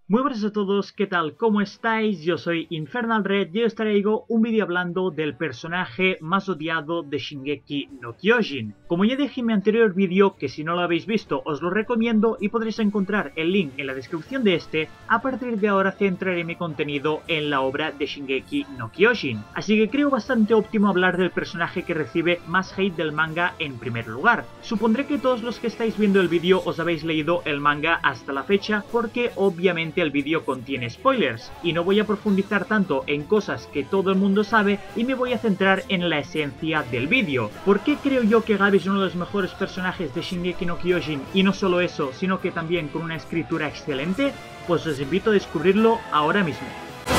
Muy buenas a todos, ¿qué tal? ¿Cómo estáis? Yo soy Infernal Red y hoy os traigo un vídeo hablando del personaje más odiado de Shingeki no Kyojin. Como ya dije en mi anterior vídeo, que si no lo habéis visto os lo recomiendo y podréis encontrar el link en la descripción de este, a partir de ahora centraré mi contenido en la obra de Shingeki no Kyojin. Así que creo bastante óptimo hablar del personaje que recibe más hate del manga en primer lugar. Supondré que todos los que estáis viendo el vídeo os habéis leído el manga hasta la fecha porque obviamente el vídeo contiene spoilers y no voy a profundizar tanto en cosas que todo el mundo sabe y me voy a centrar en la esencia del vídeo. ¿Por qué creo yo que Gabi es uno de los mejores personajes de Shingeki no Kyojin? Y no solo eso, sino que también con una escritura excelente. Pues os invito a descubrirlo ahora mismo.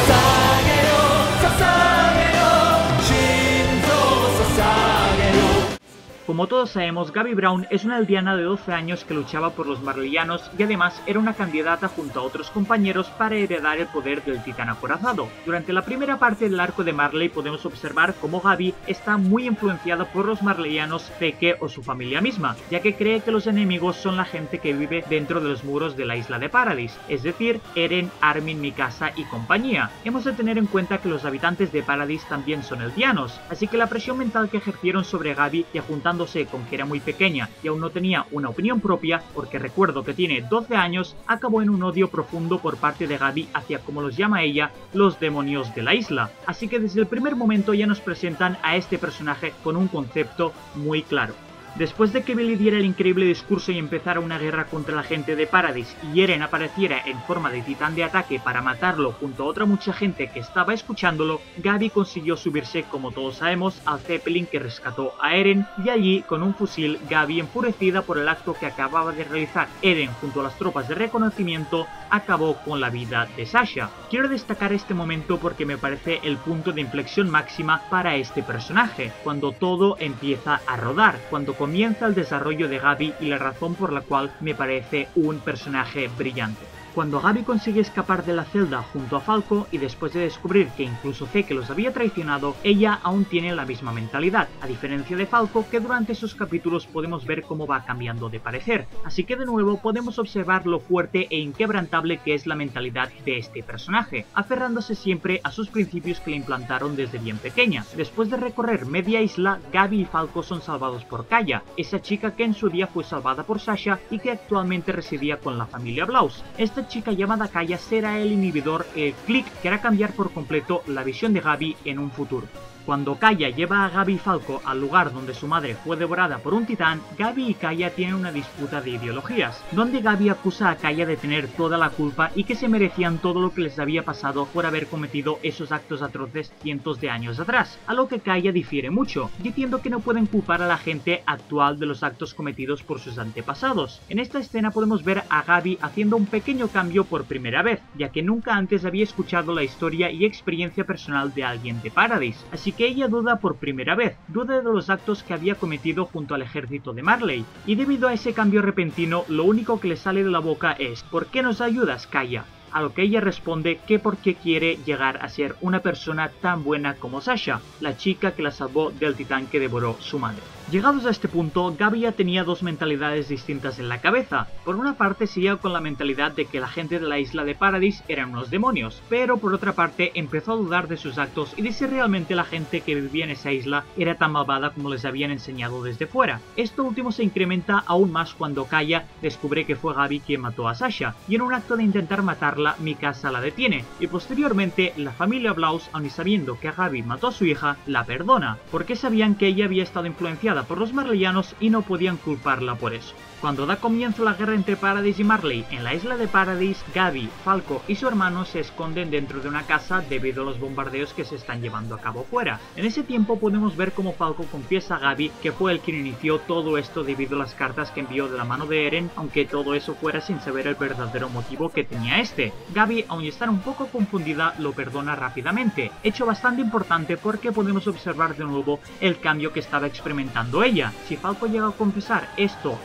Como todos sabemos, Gabi Brown es una aldeana de 12 años que luchaba por los marleyanos y además era una candidata junto a otros compañeros para heredar el poder del titán acorazado. Durante la primera parte del arco de Marley podemos observar cómo Gabi está muy influenciada por los marleyanos, Zeke o su familia misma, ya que cree que los enemigos son la gente que vive dentro de los muros de la isla de Paradis, es decir, Eren, Armin, Mikasa y compañía. Hemos de tener en cuenta que los habitantes de Paradis también son eldianos, así que la presión mental que ejercieron sobre Gabi y juntándose con que era muy pequeña y aún no tenía una opinión propia, porque recuerdo que tiene 12 años, acabó en un odio profundo por parte de Gabi hacia, como los llama ella, los demonios de la isla. Así que desde el primer momento ya nos presentan a este personaje con un concepto muy claro. Después de que Billy diera el increíble discurso y empezara una guerra contra la gente de Paradis y Eren apareciera en forma de titán de ataque para matarlo junto a otra mucha gente que estaba escuchándolo, Gabi consiguió subirse, como todos sabemos, al Zeppelin que rescató a Eren y allí, con un fusil, Gabi, enfurecida por el acto que acababa de realizar Eren junto a las tropas de reconocimiento, acabó con la vida de Sasha. Quiero destacar este momento porque me parece el punto de inflexión máxima para este personaje, cuando todo empieza a rodar, cuando comienza el desarrollo de Gabi y la razón por la cual me parece un personaje brillante. Cuando Gabi consigue escapar de la celda junto a Falco y después de descubrir que incluso Zeke los había traicionado, ella aún tiene la misma mentalidad, a diferencia de Falco, que durante esos capítulos podemos ver cómo va cambiando de parecer. Así que de nuevo podemos observar lo fuerte e inquebrantable que es la mentalidad de este personaje, aferrándose siempre a sus principios que le implantaron desde bien pequeña. Después de recorrer media isla, Gabi y Falco son salvados por Kaya, esa chica que en su día fue salvada por Sasha y que actualmente residía con la familia Blaus. Esta chica llamada Kaya será el inhibidor, el click que hará cambiar por completo la visión de Gabi en un futuro. Cuando Kaya lleva a Gabi y Falco al lugar donde su madre fue devorada por un titán, Gabi y Kaya tienen una disputa de ideologías, donde Gabi acusa a Kaya de tener toda la culpa y que se merecían todo lo que les había pasado por haber cometido esos actos atroces cientos de años atrás, a lo que Kaya difiere mucho, diciendo que no pueden culpar a la gente actual de los actos cometidos por sus antepasados. En esta escena podemos ver a Gabi haciendo un pequeño cambio por primera vez, ya que nunca antes había escuchado la historia y experiencia personal de alguien de Paradis, así que ella duda por primera vez, duda de los actos que había cometido junto al ejército de Marley, y debido a ese cambio repentino, lo único que le sale de la boca es ¿por qué nos ayudas, Kaya? A lo que ella responde que porque quiere llegar a ser una persona tan buena como Sasha, la chica que la salvó del titán que devoró su madre. Llegados a este punto, Gabi ya tenía dos mentalidades distintas en la cabeza. Por una parte seguía con la mentalidad de que la gente de la isla de Paradis eran unos demonios, pero por otra parte empezó a dudar de sus actos y de si realmente la gente que vivía en esa isla era tan malvada como les habían enseñado desde fuera. Esto último se incrementa aún más cuando Kaya descubre que fue Gabi quien mató a Sasha, y en un acto de intentar matarla, Mikasa la detiene, y posteriormente la familia Blaus, aun y sabiendo que Gabi mató a su hija, la perdona, porque sabían que ella había estado influenciada por los marleyanos y no podían culparla por eso. Cuando da comienzo la guerra entre Paradis y Marley en la isla de Paradis, Gabi, Falco y su hermano se esconden dentro de una casa debido a los bombardeos que se están llevando a cabo fuera. En ese tiempo podemos ver cómo Falco confiesa a Gabi que fue el quien inició todo esto debido a las cartas que envió de la mano de Eren, aunque todo eso fuera sin saber el verdadero motivo que tenía este. Gabi, aun estar un poco confundida, lo perdona rápidamente, hecho bastante importante porque podemos observar de nuevo el cambio que estaba experimentando ella. Si Falco llega a confesar esto antes de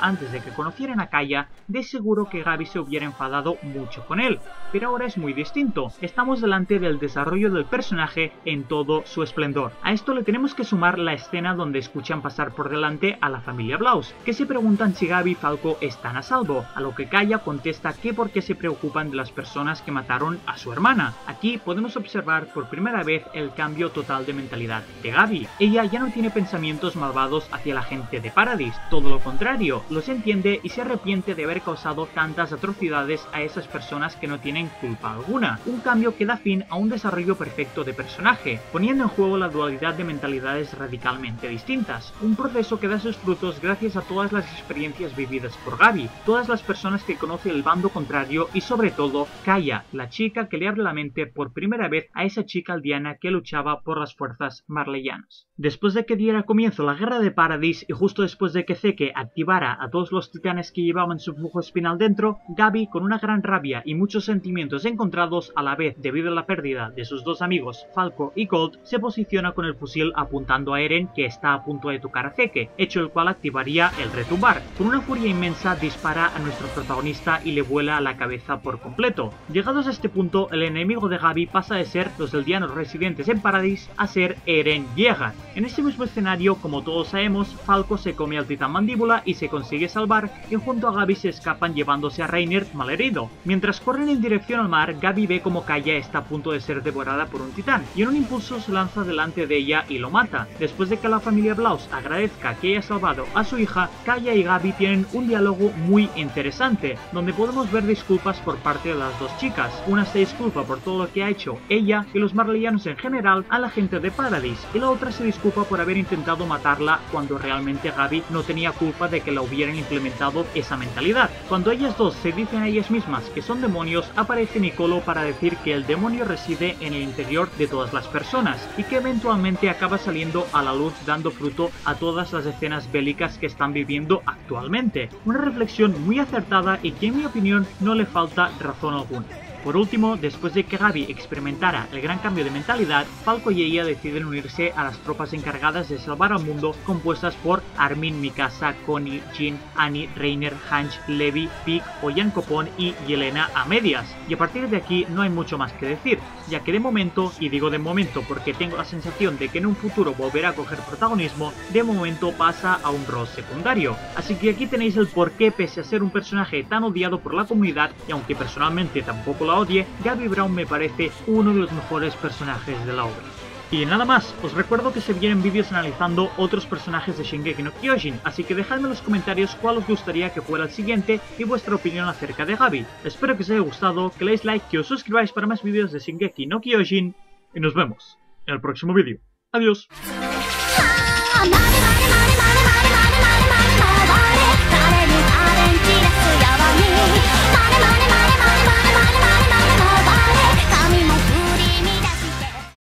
que conocieran a Kaya, de seguro que Gabi se hubiera enfadado mucho con él, pero ahora es muy distinto. Estamos delante del desarrollo del personaje en todo su esplendor. A esto le tenemos que sumar la escena donde escuchan pasar por delante a la familia Blaus, que se preguntan si Gabi y Falco están a salvo, a lo que Kaya contesta que por qué se preocupan de las personas que mataron a su hermana. Aquí podemos observar por primera vez el cambio total de mentalidad de Gabi. Ella ya no tiene pensamientos malvados hacia la gente de Paradis, todo lo contrario, los entiende y se arrepiente de haber causado tantas atrocidades a esas personas que no tienen culpa alguna. Un cambio que da fin a un desarrollo perfecto de personaje, poniendo en juego la dualidad de mentalidades radicalmente distintas. Un proceso que da sus frutos gracias a todas las experiencias vividas por Gabi, todas las personas que conoce el bando contrario y sobre todo Kaya, la chica que le abre la mente por primera vez a esa chica aldeana que luchaba por las fuerzas marleyanas. Después de que diera comienzo la guerra de Paradis y justo después de que Zeke activara a todos los titanes que llevaban su flujo espinal dentro, Gabi, con una gran rabia y muchos sentimientos encontrados a la vez debido a la pérdida de sus dos amigos Falco y Colt, se posiciona con el fusil apuntando a Eren, que está a punto de tocar a Zeke, hecho el cual activaría el retumbar. Con una furia inmensa dispara a nuestro protagonista y le vuela a la cabeza por completo. Llegados a este punto, el enemigo de Gabi pasa de ser los eldianos residentes en Paradis a ser Eren Yeager. En este mismo escenario, como todos sabemos, Falco se come al titán mandíbula y se consigue salvar, y junto a Gabi se escapan llevándose a Reiner malherido. Mientras corren en dirección al mar, Gabi ve como Kaya está a punto de ser devorada por un titán, y en un impulso se lanza delante de ella y lo mata. Después de que la familia Blaus agradezca que haya salvado a su hija, Kaya y Gabi tienen un diálogo muy interesante, donde podemos ver disculpas por parte de las dos chicas. Una se disculpa por todo lo que ha hecho ella y los marleyanos en general a la gente de Paradis, y la otra se disculpa por haber intentado matarla cuando realmente Gabi no tenía culpa de que la hubieran implementado esa mentalidad. Cuando ellas dos se dicen a ellas mismas que son demonios, aparece Nicolo para decir que el demonio reside en el interior de todas las personas y que eventualmente acaba saliendo a la luz dando fruto a todas las escenas bélicas que están viviendo actualmente. Una reflexión muy acertada y que en mi opinión no le falta razón alguna. Por último, después de que Gabi experimentara el gran cambio de mentalidad, Falco y ella deciden unirse a las tropas encargadas de salvar al mundo, compuestas por Armin, Mikasa, Connie, Jin, Annie, Reiner, Hange, Levi, Pieck, Ollane Copón y Yelena a medias. Y a partir de aquí no hay mucho más que decir, ya que de momento, y digo de momento porque tengo la sensación de que en un futuro volverá a coger protagonismo, de momento pasa a un rol secundario. Así que aquí tenéis el porqué, pese a ser un personaje tan odiado por la comunidad, y aunque personalmente tampoco la odie, Gabi Brown me parece uno de los mejores personajes de la obra. Y nada más, os recuerdo que se vienen vídeos analizando otros personajes de Shingeki no Kyojin, así que dejadme en los comentarios cuál os gustaría que fuera el siguiente y vuestra opinión acerca de Gabi. Espero que os haya gustado, que le deis like, que os suscribáis para más vídeos de Shingeki no Kyojin, y nos vemos en el próximo vídeo. Adiós.